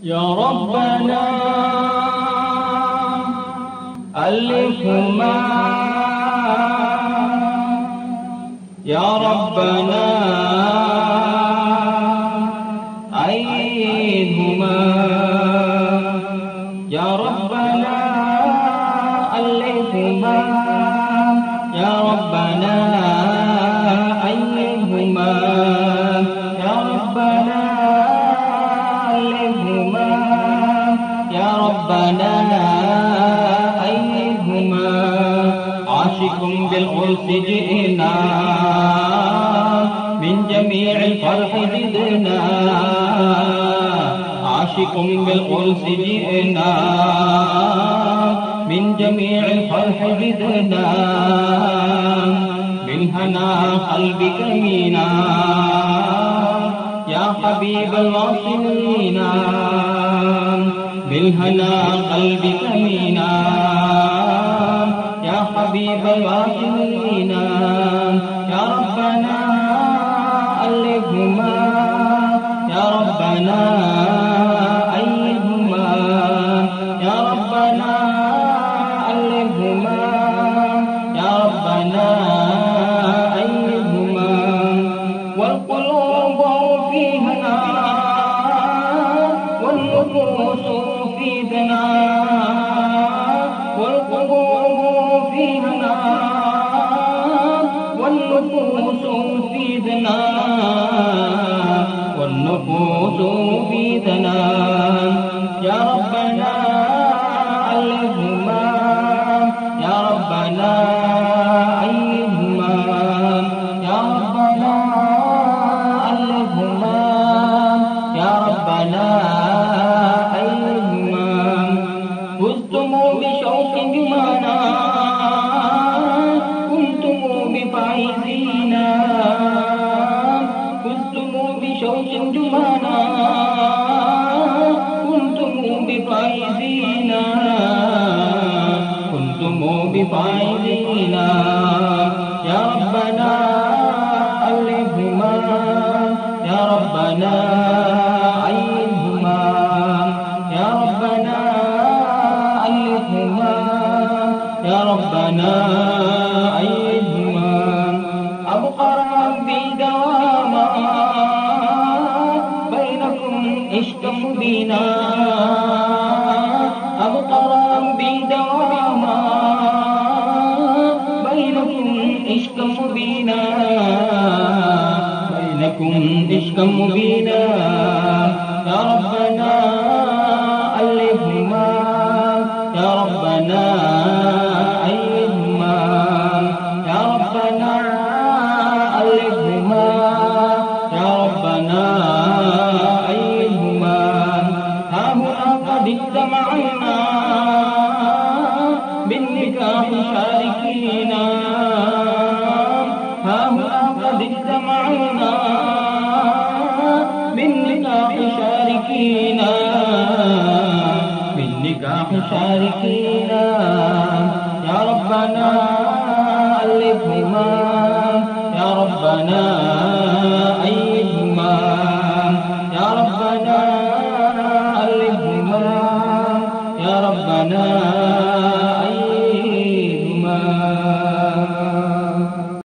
या रब्बना अलिफहुमा या रब्बना अय्यहुमा या रब्बना अलिफहुमा या रब्बना अय्यहुमा या रब्बना अलिफहुमा या रब्बना अय्यहुमा आशिकुम बिल-उर्स जि'ना من جميع الفرح زدنا عاشقكم بالأنس جئنا من جميع الفرح زدنا بالهنا قلبك مينا يا حبيب الواصلين بالهنا قلبك مينا يا حبيب الواصلين يا ربنا ألفهما يا ربنا أيهما يا ربنا ألفهما يا ربنا أيهما والقلوب في هنا والنفوس في ثنا والقلوب في هنا والنفوس في ثنا والنفوس في ثنا يا ربنا ألفهما يا ربنا أيهما يا ربنا ألفهما يا ربنا أيهما فزتم بشوق جمانا كنتم بفائزين فزتم بشوق جمانا كنتم بفائزين كنتم بفائزين يا ربنا ألفهما يا ربنا أيهما يا ربنا ألفهما يا ربنا أيهما أبقى ربي دواما بينكم عشق مبينا أبقى ربي دواما بينكم عشق مبينا بينكم عشق مبينا يا ربنا ألفهما يا ربنا أيهما يا ربنا ألفهما يا ربنا أيهما ها هنا قد اجتمعنا بالنكاح شاركينا ها هنا قد اجتمعنا بالنكاح شاركينا بالنكاح شاركينا يا ربنا ألفهما يا ربنا